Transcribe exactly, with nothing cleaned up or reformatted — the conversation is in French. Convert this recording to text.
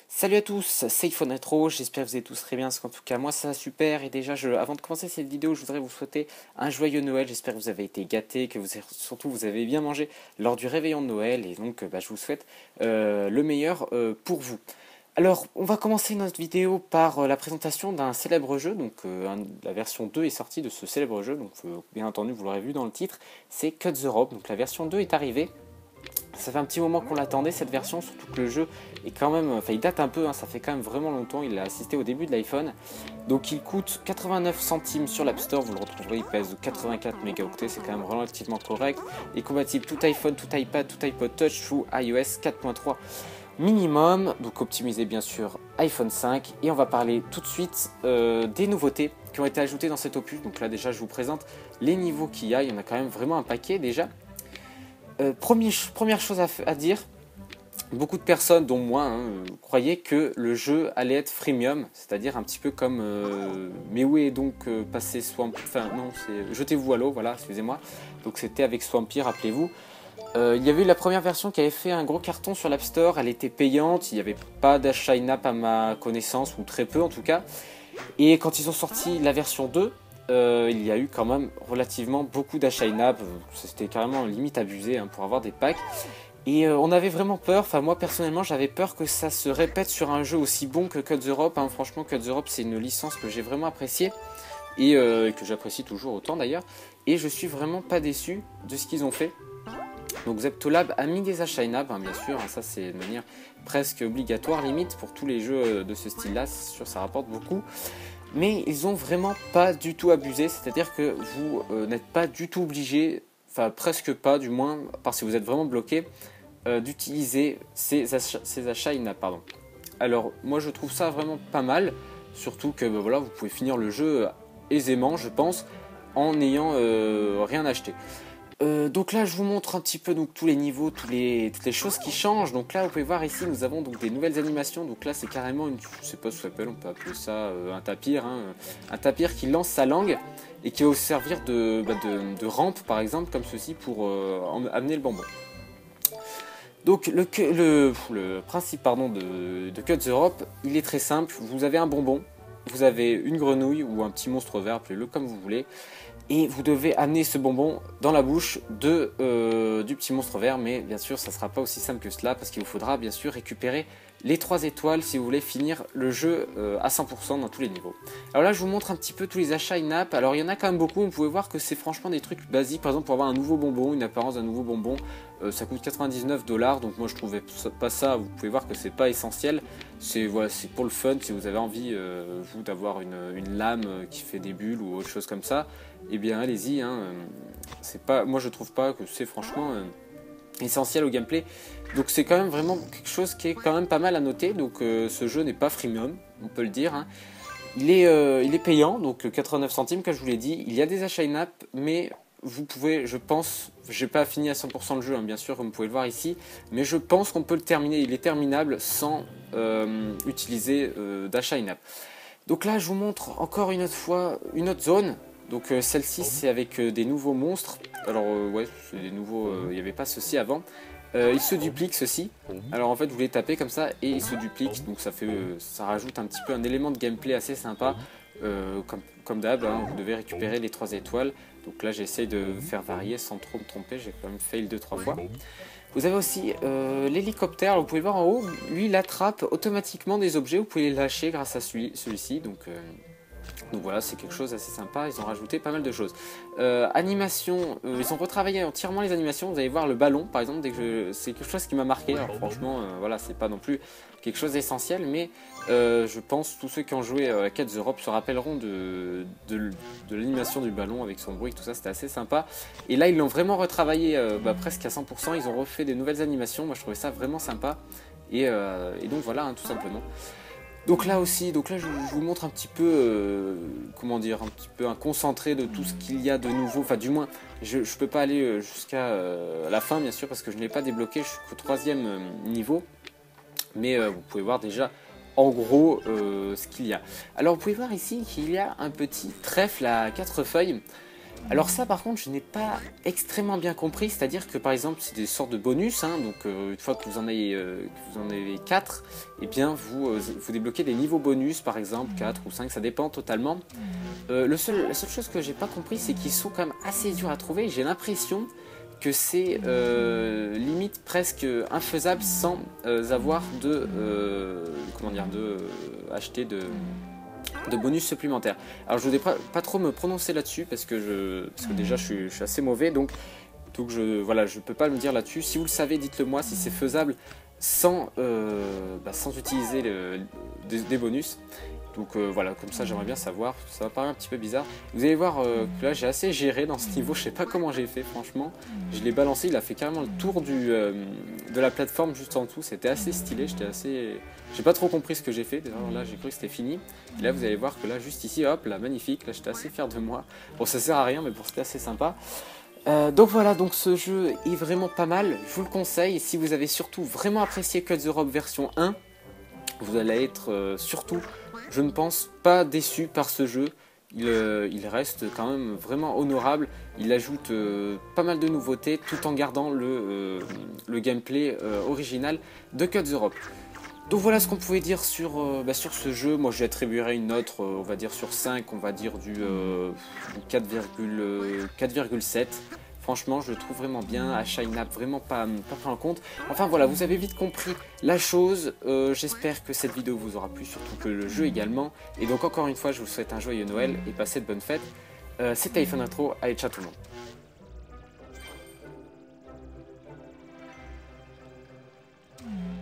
Salut à tous, c'est iPhone Retro, j'espère que vous allez tous très bien, parce qu'en tout cas moi ça va super. Et déjà je, avant de commencer cette vidéo, je voudrais vous souhaiter un joyeux Noël. J'espère que vous avez été gâtés, que vous avez, surtout vous avez bien mangé lors du réveillon de Noël. Et donc bah, je vous souhaite euh, le meilleur euh, pour vous. Alors on va commencer notre vidéo par euh, la présentation d'un célèbre jeu. Donc euh, un, la version deux est sortie de ce célèbre jeu, donc euh, bien entendu vous l'aurez vu dans le titre, c'est Cut the Rope. Donc la version deux est arrivée. Ça fait un petit moment qu'on l'attendait cette version, surtout que le jeu est quand même, enfin il date un peu, hein, ça fait quand même vraiment longtemps, il a assisté au début de l'iPhone. Donc il coûte quatre-vingt-neuf centimes sur l'App Store, vous le retrouverez, il pèse quatre-vingt-quatre mégaoctets, c'est quand même relativement correct. Il est compatible tout iPhone, tout iPad, tout iPod Touch sous iOS quatre point trois minimum, donc optimisé bien sûr iPhone cinq. Et on va parler tout de suite euh, des nouveautés qui ont été ajoutées dans cet opus. Donc là déjà je vous présente les niveaux qu'il y a, il y en a quand même vraiment un paquet déjà. Euh, premier, première chose à, à dire, beaucoup de personnes, dont moi, hein, euh, croyaient que le jeu allait être freemium, c'est-à-dire un petit peu comme euh, mais où est donc euh, passé Swamp, enfin non, c'est Jetez-vous à l'eau, voilà, excusez-moi. Donc c'était avec Swampy, rappelez-vous. Euh, il y avait eu la première version qui avait fait un gros carton sur l'App Store, elle était payante, il n'y avait pas d'achat in-app à ma connaissance, ou très peu en tout cas. Et quand ils ont sorti la version deux, Euh, il y a eu quand même relativement beaucoup d'achats in-app, c'était carrément limite abusé hein, pour avoir des packs. Et euh, on avait vraiment peur, enfin moi personnellement j'avais peur que ça se répète sur un jeu aussi bon que Cut the Rope. Hein. Franchement Cut the Rope c'est une licence que j'ai vraiment appréciée et euh, que j'apprécie toujours autant d'ailleurs. Et je suis vraiment pas déçu de ce qu'ils ont fait. Donc Zeptolab a mis des achats in-app, hein, bien sûr, hein, ça c'est de manière presque obligatoire limite pour tous les jeux de ce style là, c'est sûr ça rapporte beaucoup. Mais ils ont vraiment pas du tout abusé, c'est-à-dire que vous euh, n'êtes pas du tout obligé, enfin presque pas du moins, parce que vous êtes vraiment bloqué, euh, d'utiliser ces achats, ces achats in-app. Pardon. Alors moi je trouve ça vraiment pas mal, surtout que bah, voilà, vous pouvez finir le jeu aisément, je pense, en n'ayant euh, rien acheté. Euh, donc là je vous montre un petit peu donc, tous les niveaux, tous les, toutes les choses qui changent. Donc là vous pouvez voir ici nous avons donc des nouvelles animations. Donc là c'est carrément une, je sais pas ce que ça s'appelle, on peut appeler ça euh, un tapir, hein, un tapir qui lance sa langue et qui va aussi servir de, bah, de, de rampe par exemple comme ceci pour euh, amener le bonbon. Donc le, le, le principe pardon, de, de Cut the Rope, il est très simple. Vous avez un bonbon, vous avez une grenouille ou un petit monstre vert, appelez-le comme vous voulez. Et vous devez amener ce bonbon dans la bouche de, euh, du petit monstre vert. Mais bien sûr, ça ne sera pas aussi simple que cela parce qu'il vous faudra bien sûr récupérer les trois étoiles si vous voulez finir le jeu euh, à cent pour cent dans tous les niveaux. Alors là, je vous montre un petit peu tous les achats in-app. Alors il y en a quand même beaucoup. Vous pouvez voir que c'est franchement des trucs basiques. Par exemple, pour avoir un nouveau bonbon, une apparence d'un nouveau bonbon, euh, ça coûte quatre-vingt-dix-neuf dollars. Donc moi, je trouvais pas ça. Vous pouvez voir que c'est pas essentiel. C'est voilà, c'est pour le fun. Si vous avez envie, euh, vous, d'avoir une, une lame qui fait des bulles ou autre chose comme ça, eh bien allez-y, hein. C'est pas, moi je trouve pas que c'est franchement euh, essentiel au gameplay. Donc c'est quand même vraiment quelque chose qui est quand même pas mal à noter. Donc euh, ce jeu n'est pas freemium, on peut le dire. Hein. Il est, euh, il est payant, donc quatre-vingt-neuf centimes comme je vous l'ai dit. Il y a des achats in-app, mais vous pouvez, je pense, j'ai pas fini à cent pour cent le jeu, hein, bien sûr, comme vous pouvez le voir ici, mais je pense qu'on peut le terminer. Il est terminable sans euh, utiliser euh, d'achat in-app. Donc là, je vous montre encore une autre fois une autre zone. Donc euh, celle-ci c'est avec euh, des nouveaux monstres. Alors euh, ouais, c'est des nouveaux, il euh, n'y avait pas ceci avant. Euh, ils se dupliquent ceci. Alors en fait vous les tapez comme ça et ils se dupliquent. Donc ça fait, euh, ça rajoute un petit peu un élément de gameplay assez sympa. Euh, comme comme d'hab, hein, vous devez récupérer les trois étoiles. Donc là j'essaye de faire varier sans trop me tromper. J'ai quand même fail deux trois fois. Vous avez aussi euh, l'hélicoptère. Vous pouvez voir en haut, lui il attrape automatiquement des objets. Vous pouvez les lâcher grâce à celui-ci. Celui donc euh, Donc voilà, c'est quelque chose d'assez sympa, ils ont rajouté pas mal de choses. Euh, animation, euh, ils ont retravaillé entièrement les animations, vous allez voir le ballon par exemple, dès que c'est quelque chose qui m'a marqué. Alors franchement, euh, voilà, c'est pas non plus quelque chose d'essentiel, mais euh, je pense tous ceux qui ont joué à Cut the Rope se rappelleront de, de, de l'animation du ballon avec son bruit, tout ça, c'était assez sympa. Et là, ils l'ont vraiment retravaillé euh, bah, presque à cent pour cent, ils ont refait des nouvelles animations, moi je trouvais ça vraiment sympa. Et, euh, et donc voilà, hein, tout simplement. Donc là aussi, donc là je, je vous montre un petit peu, euh, comment dire, un petit peu un concentré de tout ce qu'il y a de nouveau. Enfin du moins, je ne peux pas aller jusqu'à euh, la fin bien sûr parce que je ne l'ai pas débloqué, je suis qu'au troisième euh, niveau. Mais euh, vous pouvez voir déjà en gros euh, ce qu'il y a. Alors vous pouvez voir ici qu'il y a un petit trèfle à quatre feuilles. Alors ça par contre je n'ai pas extrêmement bien compris, c'est-à-dire que par exemple c'est des sortes de bonus, hein, donc euh, une fois que vous en avez, euh, que vous en avez quatre, et eh bien vous, euh, vous débloquez des niveaux bonus par exemple, quatre ou cinq, ça dépend totalement. Euh, le seul, la seule chose que j'ai pas compris c'est qu'ils sont quand même assez durs à trouver, j'ai l'impression que c'est euh, limite presque infaisable sans euh, avoir de, euh, comment dire, de euh, acheter de... de bonus supplémentaires. Alors je voudrais pas, pas trop me prononcer là-dessus parce que je parce que déjà je suis, je suis assez mauvais, donc donc je voilà je peux pas me dire là-dessus. Si vous le savez, dites-le moi si c'est faisable sans euh, bah, sans utiliser le, des, des bonus. Donc euh, voilà, comme ça j'aimerais bien savoir. Ça va paraître un petit peu bizarre. Vous allez voir euh, que là j'ai assez géré dans ce niveau. Je sais pas comment j'ai fait franchement. Je l'ai balancé, il a fait carrément le tour du euh, de la plateforme juste en dessous. C'était assez stylé. J'étais assez, j'ai pas trop compris ce que j'ai fait. D'ailleurs là j'ai cru que c'était fini. Et là vous allez voir que là juste ici, hop, là magnifique. Là j'étais assez fier de moi. Bon ça sert à rien, mais bon c'était assez sympa. Euh, donc voilà, donc ce jeu est vraiment pas mal. Je vous le conseille. Et si vous avez surtout vraiment apprécié Cuts Europe version un, vous allez être euh, surtout, je ne pense, pas déçu par ce jeu. Il, euh, il reste quand même vraiment honorable. Il ajoute euh, pas mal de nouveautés tout en gardant le, euh, le gameplay euh, original de Cuts Europe. Donc voilà ce qu'on pouvait dire sur, euh, bah, sur ce jeu. Moi je lui attribuerai une note, euh, on va dire sur cinq, on va dire du euh, quatre virgule sept. Franchement, je le trouve vraiment bien. Achat in-app, vraiment pas, pas pris en compte. Enfin voilà, vous avez vite compris la chose. Euh, J'espère que cette vidéo vous aura plu, surtout que le jeu également. Et donc encore une fois, je vous souhaite un joyeux Noël et passez de bonnes fêtes. Euh, C'était iPhone Retro. Allez, ciao tout le monde.